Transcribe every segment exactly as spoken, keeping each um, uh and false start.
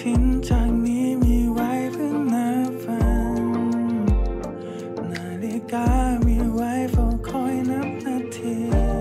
ทิ้นจากนี้มีไว้เพื่อนับวันนาฬิกามีไว้เฝ้าคอยนับนาที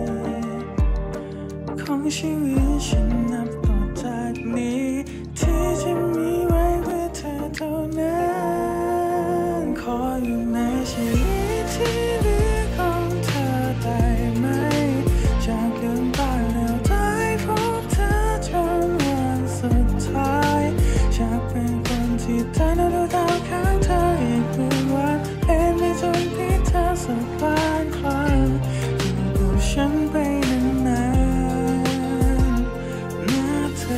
ของชีวิตฉันนับต่อจากนี้ที่จะมีไว้เพื่อเธอเท่านั้นขออยู่ในชีวิตที่เหลือของเธอได้ไหมจากลืมตาแล้วได้พบเธอจนวันสุดท้ายอยากเป็นคนที่เธอนั้นดูดาวข้างเธออีกหนึ่งวันเห็นไม่จนที่เธอสักล้านครั้งอยู่กับฉันไปนานๆนะเธอ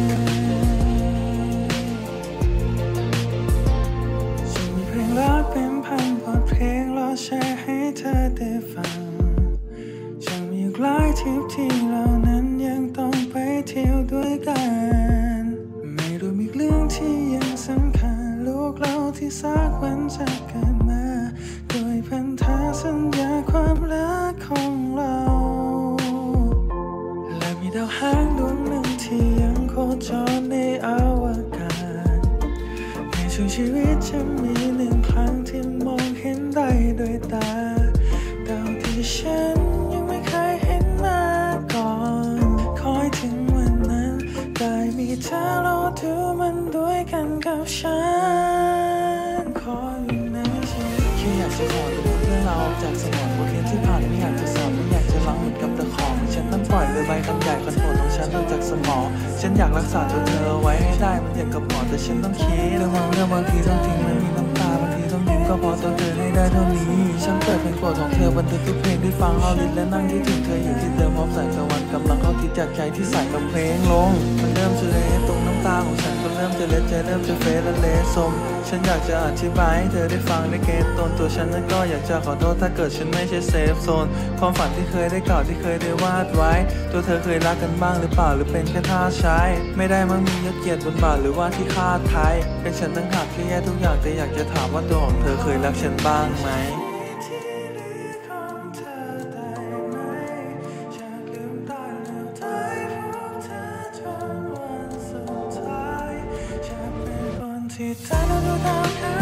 ฉันมีเพลงรักเป็นพันบทเพลงรอแชร์ให้เธอได้ฟังฉันมีหลายทริปที่เรานั้นยังต้องไปเที่ยวด้วยกันไม่รู้มีเรื่องที่ยังสำคัญลูกเราที่สักวันจะเกิดมาโดยพันธสัญญาความรักของเราและมีดาวหางดวงหนึ่งที่ยังโคจรในอวกาศในช่วงชีวิตจะมีหนึ่งครั้งที่มองเห็นได้ด้วยตาดาวที่ฉันยังไม่เคยเห็นมาก่อนคอยถึงวันนั้นได้มีเธอรอดูมันด้วยกันกับฉันขออยู่ในชีวิตแค่อยากจะขอดูเรื่องราวจากสมองบทเรียนที่ผ่านไม่อยากจะสอบไม่อยากจะร้องเหมือนกับตะขอฉันต้องปล่อยไปใบคำใหญ่คนโปรดของฉันออกจากสมองฉันอยากรักษาตัวเธอไว้ให้ได้มันอย่างกับหมอแต่ฉันต้องคิดเรื่องบางเรื่องบางทีต้องทิ้งมันมีน้ำตาบางทีต้องยิ้มก็พอตัวเธอให้ได้เท่านี้ฉันเปิดเพลงโปรดของเธอบันทึกทุกเพลงที่ฟังเอาลิ้นและนั่งที่ถึงเธออยู่ที่เดิมพร้อมแสงตะวันกำลังเข้าที่จากใจที่ใส่กับเพลงลงมันเริ่มจะเละตรงน้ำตาของฉันก็เริ่มจะเละใจเริ่มจะเฟซและเละสมฉันอยากจะอธิบายให้เธอได้ฟังได้เก็ตตนตัวฉันนั้นก็อยากจะขอโทษถ้าเกิดฉันไม่ใช่เซฟโซนความฝันที่เคยได้กล่าวที่เคยได้วาดไว้ตัวเธอเคยรักกันบ้างหรือเปล่าหรือเป็นแค่ท่าใช้ไม่ได้มั่งมียศเกียรติบนบ่าหรือว่าที่คาดไทยเป็นฉันตั้งหากที่แย่ทุกอย่างแต่อยากจะถามว่าตัวของเธอเคยรักฉันบ้างไหมที่เธอนั้นดูดาวข้าง